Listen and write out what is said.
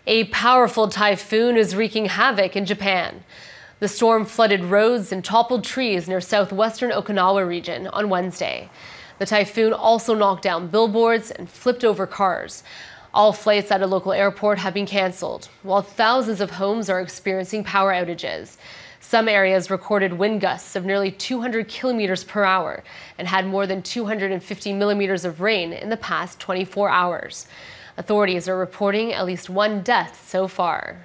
A powerful typhoon is wreaking havoc in Japan. The storm flooded roads and toppled trees near southwestern Okinawa region on Wednesday. The typhoon also knocked down billboards and flipped over cars. All flights at a local airport have been canceled, while thousands of homes are experiencing power outages. Some areas recorded wind gusts of nearly 200 kilometers per hour and had more than 250 millimeters of rain in the past 24 hours. Authorities are reporting at least one death so far.